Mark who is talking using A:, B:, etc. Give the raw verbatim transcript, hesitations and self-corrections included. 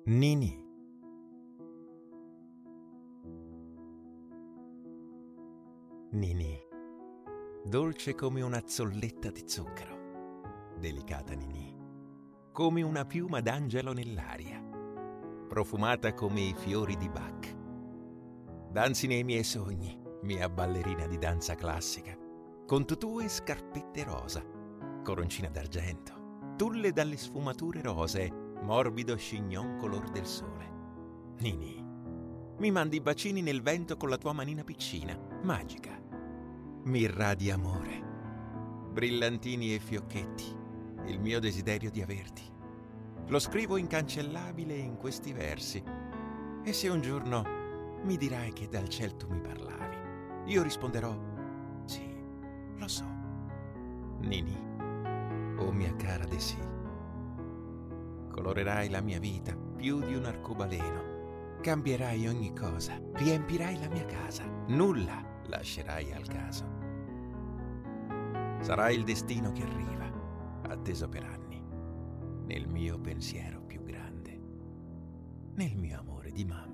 A: Ninì. Ninì, dolce come una zolletta di zucchero, delicata Ninì, come una piuma d'angelo nell'aria, profumata come i fiori di Bach. Danzi nei miei sogni, mia ballerina di danza classica, con tutù e scarpette rosa, coroncina d'argento, tulle dalle sfumature rosee, morbido chignon color del sole. Ninì, mi mandi bacini nel vento con la tua manina piccina, magica. Mi irradi amore, brillantini e fiocchetti, il mio desiderio di averti. Lo scrivo incancellabile in questi versi. E se un giorno mi dirai che dal ciel tu mi parlavi, io risponderò, sì, lo so. Ninì, oh mia cara De sì, colorerai la mia vita più di un arcobaleno, cambierai ogni cosa, riempirai la mia casa, nulla lascerai al caso. Sarà il destino che arriva, atteso per anni, nel mio pensiero più grande, nel mio amore di mamma.